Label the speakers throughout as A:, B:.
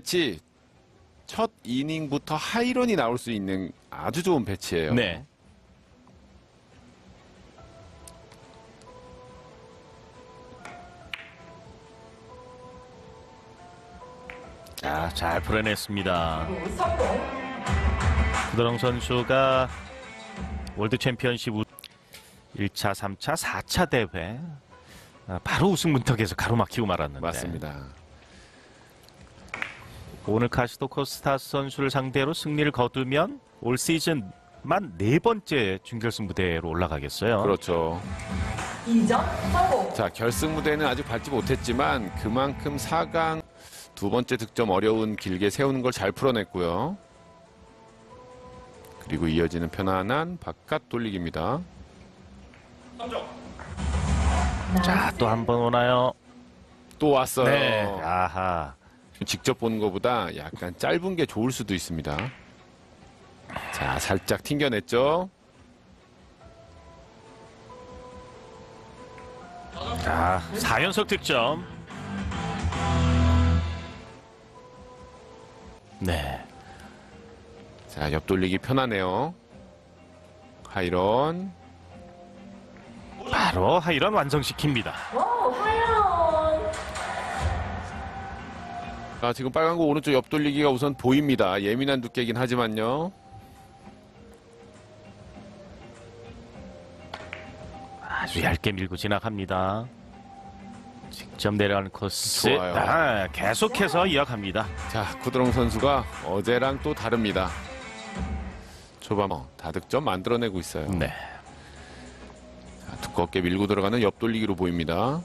A: 배치 첫 이닝부터 하이런이 나올 수 있는 아주 좋은 배치예요.
B: 네. 자, 잘 풀어냈습니다. 구드렁 선수가 월드 챔피언십 1차, 3차, 4차 대회 바로 우승 문턱에서 가로막히고 말았는데
A: 맞습니다.
B: 오늘 카시도 코스타스 선수를 상대로 승리를 거두면 올 시즌만 4번째 준결승 무대로 올라가겠어요.
A: 그렇죠.
C: 2점 성공.
A: 자, 결승 무대는 아직 밟지 못했지만 그만큼 4강 두 번째 득점 어려운 길게 세우는 걸 잘 풀어냈고요. 그리고 이어지는 편안한 바깥 돌리기입니다.
B: 자, 또 한 번 오나요?
A: 또 왔어요.
B: 네. 아하.
A: 직접 보는 것보다 약간 짧은 게 좋을 수도 있습니다. 자, 살짝 튕겨냈죠.
B: 자, 4연속 득점. 네.
A: 자, 옆돌리기 편하네요. 하이런.
B: 바로 하이런 완성시킵니다.
C: 오, 하이런.
A: 자, 지금 빨간 거 오른쪽 옆돌리기가 우선 보입니다. 예민한 두께긴 하지만요.
B: 아주 얇게 밀고 지나갑니다. 직접 내려가는 코스.
A: 좋아요.
B: 아, 계속해서 이어갑니다.
A: 자, 구드렁 선수가 어제랑 또 다릅니다. 초반 다득점 만들어내고 있어요.
B: 네.
A: 자, 두껍게 밀고 들어가는 옆돌리기로 보입니다.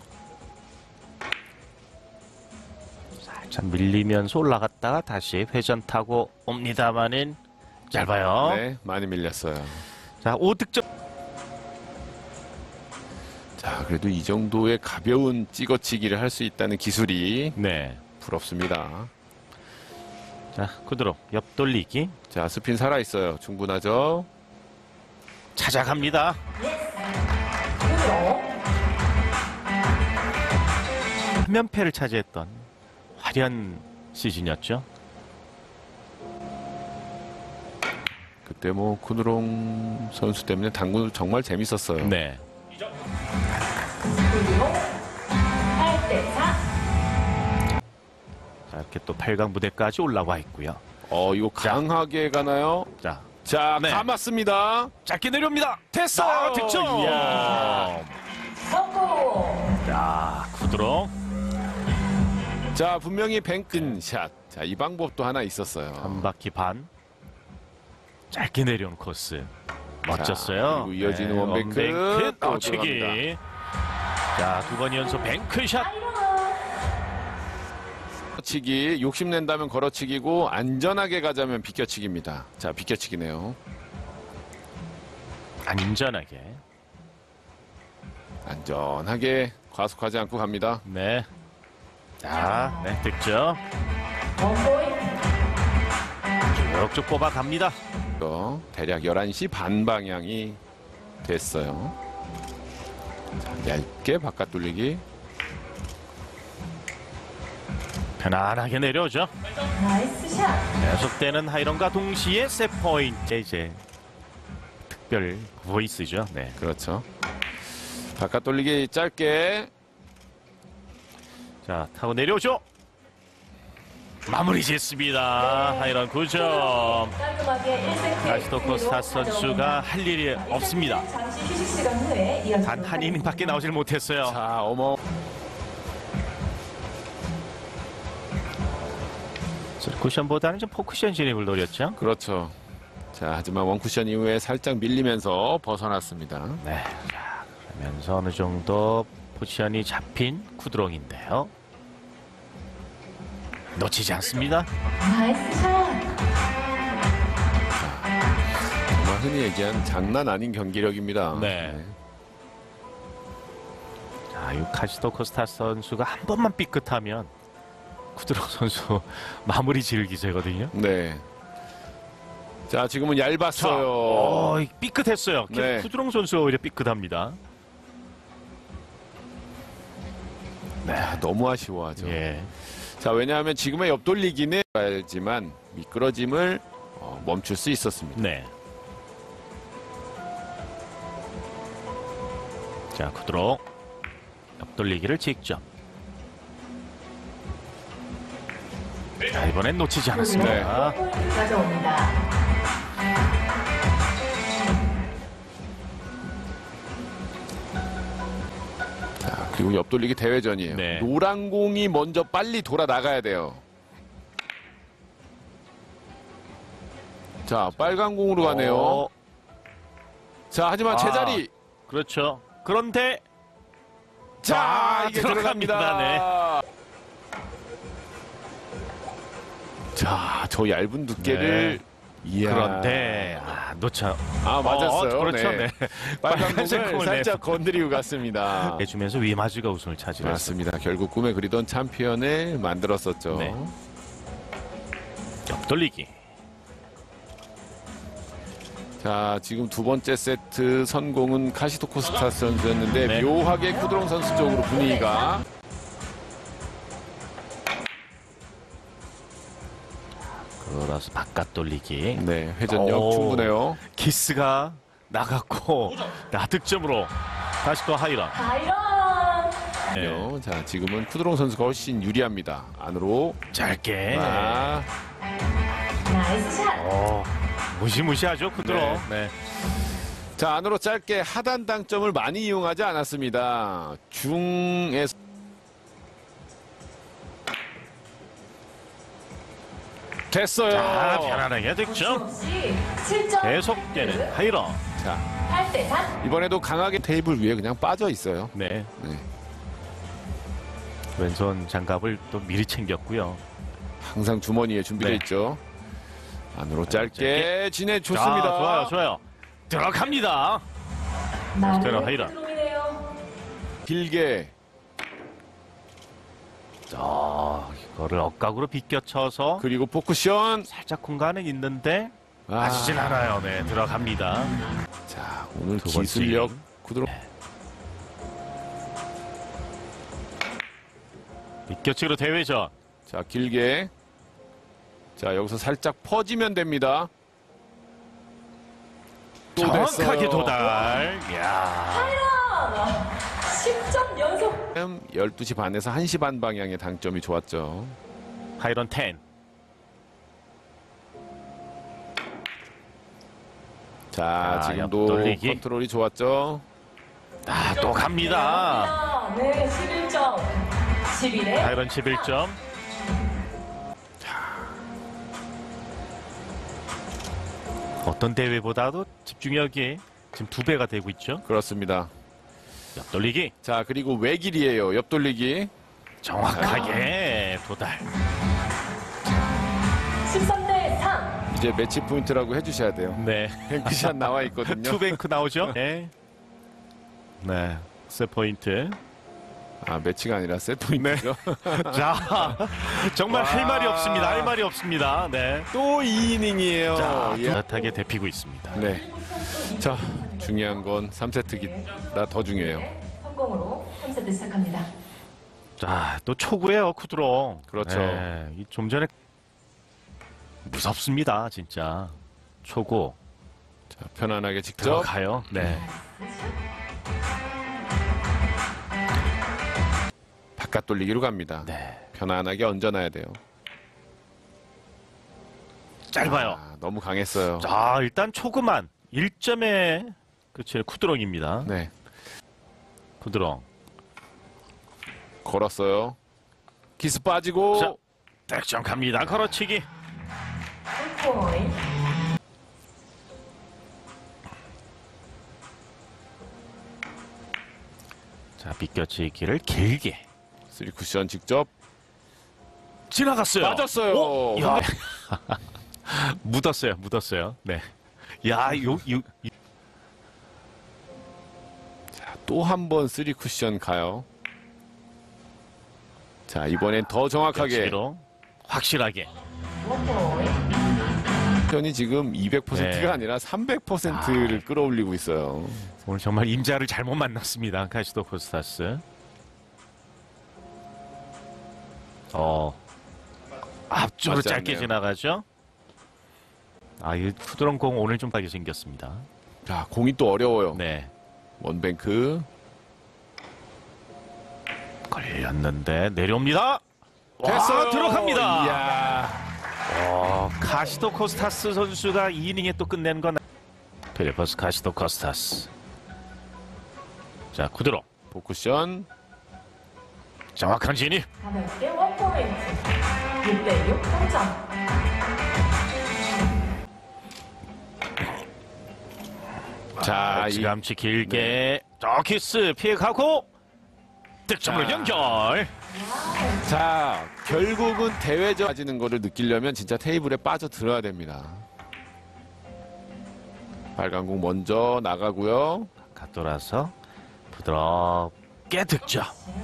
B: 살짝 밀리면서 올라갔다가 다시 회전 타고 옵니다만은 짧아요.
A: 네, 많이 밀렸어요.
B: 자, 5득점.
A: 자, 그래도 이 정도의 가벼운 찍어치기를 할 수 있다는 기술이
B: 네.
A: 부럽습니다.
B: 자, 구드로 옆돌리기
A: 자, 스핀 살아있어요. 충분하죠?
B: 찾아갑니다.
C: 구드렁.
B: 화면패를 차지했던 화려한 시즌이었죠.
A: 그때 뭐 구드렁 선수 때문에 당구 정말 재밌었어요.
B: 네.
C: 구드렁. 8대 4.
B: 자, 이렇게 또 8강 무대까지 올라와 있고요.
A: 이거 강하게 가나요?
B: 자,
A: 자,
B: 네.
A: 감았습니다.
B: 짧게 내려옵니다.
A: 됐어요.
B: 아, 득점.
A: 이야.
C: 성공.
B: 자, 구드로
A: 자, 분명히 뱅크샷. 자, 이 방법도 하나 있었어요.
B: 한 바퀴 반. 짧게 내려온 코스. 멋졌어요.
A: 그리고 이어지는 원뱅크
B: 원뱅크
A: 또
B: 떠치기.
A: 들어갑니다.
B: 자, 2번 연속 뱅크샷.
C: 하이런.
A: 치기 욕심낸다면 걸어치기고 안전하게 가자면 비껴치기입니다. 자, 비껴치기네요.
B: 안전하게.
A: 안전하게 과속하지 않고 갑니다.
B: 네. 자, 네, 득점.
C: 원포인트.
B: 쭉쭉 뽑아갑니다.
A: 대략 11시 반 방향이 됐어요. 자, 얇게 바깥 돌리기.
B: 편안하게 내려오죠.
C: 나이스 샷.
B: 계속되는 하이런과 동시에 세포인트. 이제 특별 보이스죠. 네.
A: 그렇죠. 바깥 돌리기 짧게.
B: 자, 타고 내려오죠. 마무리 짓습니다. 하이런 9점.
C: 깔끔하게 1세트.
B: 카시도 코스타스 선수가 할 일이 없습니다.
C: 잠시 휴식 시간 후에 이어집니다.
B: 단 한 이닝밖에 나오질 못했어요.
A: 자,
B: 쿠션보다는 좀 포쿠션 진입을 노렸죠.
A: 그렇죠. 자, 하지만 원쿠션 이후에 살짝 밀리면서 벗어났습니다.
B: 네. 자, 그러면서 어느 정도 포지션이 잡힌 구드렁인데요. 놓치지 않습니다.
C: 나이스 샷.
A: 정말 흔히 얘기한 장난 아닌 경기력입니다.
B: 네. 자, 이 카시도 코스타스 선수가 한 번만 삐끗하면 구드렁 선수 마무리 지을 기세거든요.
A: 네. 자, 지금은 얇았어요.
B: 삐끗했어요.
A: 네.
B: 구드렁 선수가 오히려 삐끗합니다. 네.
A: 너무 아쉬워하죠.
B: 예.
A: 자, 왜냐하면 지금의 옆돌리기는 알지만 미끄러짐을 멈출 수 있었습니다.
B: 네. 자, 쿠드로 옆돌리기를 직접. 자, 이번엔 놓치지 않았습니다.
C: 포인트 가져옵니다.
A: 자, 그리고 옆돌리기 대회전이에요.
B: 네.
A: 노란 공이 먼저 빨리 돌아 나가야 돼요. 자, 빨간 공으로 가네요.
B: 어,
A: 자, 하지만 제자리.
B: 그렇죠. 그런데
A: 자, 이게
B: 들어갑니다.
A: 들어갑니다. 자, 저 얇은 두께를. 이야.
B: 그런데 놓쳐.
A: 맞았어요.
B: 그렇죠.
A: 네.
B: 네.
A: 빨간
B: 빨간색
A: 공을
B: 공을
A: 살짝 건드리고 갔습니다.
B: 해주면서 위마즈가 우승을 차지했습니다.
A: 맞습니다. 결국 꿈에 그리던 챔피언을 만들었었죠.
B: 네. 옆돌리기.
A: 자, 지금 두 번째 세트 선공은 카시토코 스타스 선수였는데
B: 네.
A: 묘하게 쿠드롱 선수 쪽으로 분위기가.
B: 그래서 바깥 돌리기.
A: 네, 회전력
B: 오.
A: 충분해요.
B: 키스가 나갔고 득점으로 다시 또 하이런.
C: 아이런.
B: 네.
A: 자, 지금은 쿠드롱 선수가 훨씬 유리합니다. 안으로.
B: 짧게.
A: 아,
C: 나이스 샷.
B: 무시무시하죠 쿠드로.
A: 네.
B: 네.
A: 자, 안으로 짧게 하단 당점을 많이 이용하지 않았습니다. 중에서. 됐어요.
B: 자, 편안하게
C: 부심
B: 득점.
C: 없이 7점.
B: 계속되는 하이런.
A: 자,
C: 8대 3.
A: 이번에도 강하게 테이블 위에 그냥 빠져 있어요.
B: 네.
A: 네.
B: 왼손 장갑을 또 미리 챙겼고요.
A: 항상 주머니에 준비되어
B: 네.
A: 있죠. 안으로 짧게
B: 짧게.
A: 진해 좋습니다.
B: 자, 좋아요, 좋아요. 들어갑니다.
C: 나를
B: 하이런.
C: 들어오네요.
A: 길게.
B: 이거를 억각으로 비껴쳐서
A: 그리고 포쿠션.
B: 살짝 공간은 있는데
A: 아,
B: 아시진 않아요. 네, 들어갑니다.
A: 자, 오늘
B: 두 번째.
A: 기술력 구드로.
B: 비껴치기로 대회전.
A: 자, 길게. 자, 여기서 살짝 퍼지면 됩니다. 또
B: 정확하게
A: 됐어요.
B: 도달. 이야.
C: 10점 연속.
A: 12시 반에서 1시 반 방향의 당점이 좋았죠.
B: 하이런 10.
A: 자,
B: 자,
A: 지금도
B: 옆돌리기.
A: 컨트롤이 좋았죠.
B: 또 갑니다.
C: 네, 11점. 11에
B: 하이런 11점. 어떤 대회보다도 집중력이 지금 2배가 되고 있죠.
A: 그렇습니다.
B: 옆돌리기.
A: 자, 그리고 외길이에요. 옆돌리기.
B: 정확하게 도달.
C: 13대 3.
A: 이제 매치 포인트라고 해주셔야 돼요.
B: 네.
A: 뱅크샷 나와 있거든요.
B: 투뱅크 나오죠? 네. 네. 세 포인트.
A: 아, 매치가 아니라 세트 포인트죠.
B: 자, 정말 할
A: 와.
B: 말이 없습니다. 할 말이 없습니다. 네.
A: 또 2이닝이에요.
B: 자, 따뜻하게 데피고 있습니다.
A: 네. 자, 중요한 건 3세트기보다 더 중요해요.
C: 성공으로 3세트 시작합니다.
B: 자, 또 초구예요, 쿠드로.
A: 그렇죠.
B: 네, 좀 전에 무섭습니다, 진짜. 초구
A: 자, 편안하게 직접.
B: 들어가요. 네.
A: 바깥 돌리기로 갑니다.
B: 네.
A: 편안하게 얹어놔야 돼요.
B: 짧아요.
A: 아, 너무 강했어요.
B: 자, 일단 초구만 1점의 끝이 쿠드롱입니다.
A: 네.
B: 쿠드롱.
A: 걸었어요. 기스 빠지고.
B: 자, 득점 갑니다. 걸어치기.
C: 1포인트.
B: 자, 비껴치기를 길게.
A: 3쿠션 직접.
B: 지나갔어요.
A: 맞았어요.
B: 오, 야. 묻었어요. 네. 야,
A: 또 한 번 3쿠션 가요. 자, 이번엔 더 정확하게.
B: 로 확실하게.
C: 1포인트.
A: 쿠션이 지금 200%가
B: 네.
A: 아니라 300%를 끌어올리고 있어요.
B: 오늘 정말 임자를 잘못 만났습니다. 카시도 코스타스. 앞쪽으로
A: 맞지
B: 짧게
A: 않네요.
B: 지나가죠. 이 쿠드롱 공 오늘 좀 빠르게 생겼습니다.
A: 자, 공이 또 어려워요.
B: 네.
A: 원뱅크.
B: 걸렸는데 내려옵니다.
A: 됐어요.
B: 와, 들어갑니다.
A: 이야.
B: 카시도 코스타스 선수가 2이닝에 또 끝낸 건 필리퍼스 카시도 코스타스. 자, 쿠드롱
A: 포쿠션.
B: 정확한 진입.
C: 가볍게 원포인트. 6대6 동점.
A: 자, 이
B: 지감치 길게 저 키스 피해가고 득점으로
A: 자.
B: 연결.
A: 자, 결국은 대회전 빠지는 거를 느끼려면 진짜 테이블에 빠져 들어야 됩니다. 빨간 공 먼저 나가고요.
B: 갓돌아서 부드럽게 득점.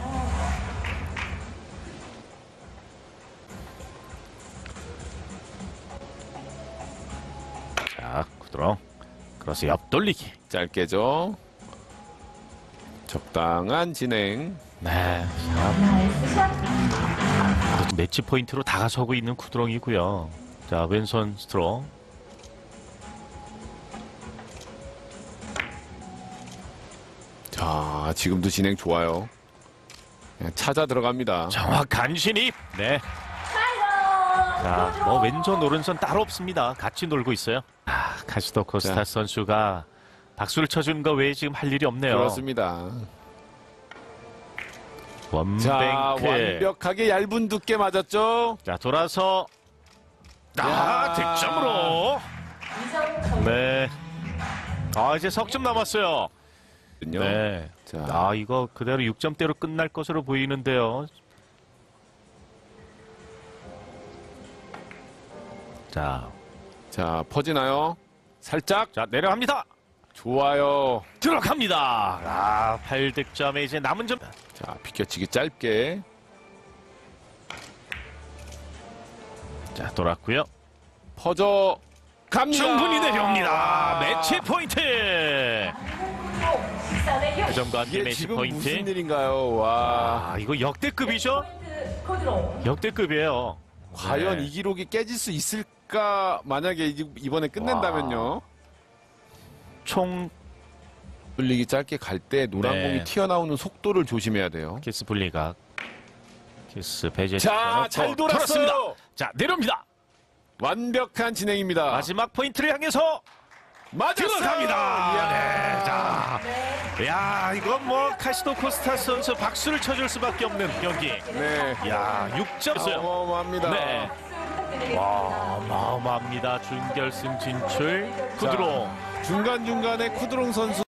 B: 자, 쿠드롱 크로스 옆 돌리기.
A: 짧게죠. 적당한 진행.
B: 네,
C: 나이스 샷.
B: 매치 포인트로 다가서고 있는 쿠드롱이고요. 자, 왼손 스트롱.
A: 자, 지금도 진행 좋아요. 그냥 찾아 들어갑니다.
B: 정확한 진입. 네.
C: 파이더.
B: 자, 뭐 왼손 오른손 따로 없습니다. 같이 놀고 있어요. 카시도 코스타 선수가 박수를 쳐준 거 외에 지금 할 일이 없네요.
A: 그렇습니다. 자,
B: 원뱅크.
A: 완벽하게 얇은 두께 맞았죠.
B: 자, 돌아서
A: 야.
B: 득점으로.
C: 2점
B: 네. 이제 석점 남았어요. 네.
A: 자,
B: 이거 그대로 6점대로 끝날 것으로 보이는데요. 자,
A: 퍼지나요? 살짝.
B: 자 내려갑니다.
A: 좋아요.
B: 들어갑니다. 8득점에 이제 남은 점.
A: 자, 비껴치기 짧게.
B: 자, 돌았고요.
A: 퍼져 갑니다.
B: 충분히 내려옵니다. 매치 포인트.
C: 14대 6.
B: 그 점과 함께
A: 이게
B: 매치
A: 지금
B: 포인트.
A: 무슨 일인가요? 와,
B: 이거 역대급이죠?
C: 포인트 코드로.
B: 역대급이에요.
A: 과연
B: 네.
A: 이 기록이 깨질 수 있을까? 만약에 이번에 끝낸다면요.
B: 총
A: 불리기 짧게 갈 때 노란
B: 네.
A: 공이 튀어나오는 속도를 조심해야 돼요.
B: 키스 분리각. 키스 배제.
A: 자, 잘 돌았어요.
B: 자, 내려옵니다.
A: 완벽한 진행입니다.
B: 마지막 포인트를 향해서
A: 맞았어요.
B: 들어갑니다.
A: 이야.
B: 네, 자,
C: 네.
B: 야, 이건 뭐 카시도 코스타 선수 박수를 쳐줄 수밖에 없는 경기.
A: 네.
B: 야, 6점이었어요.
A: 어마어마합니다.
B: 네.
C: 박수 부탁드리겠습니다.
B: 와, 어마어마합니다. 준결승 진출. 쿠드롱.
A: 중간중간에 쿠드롱 선수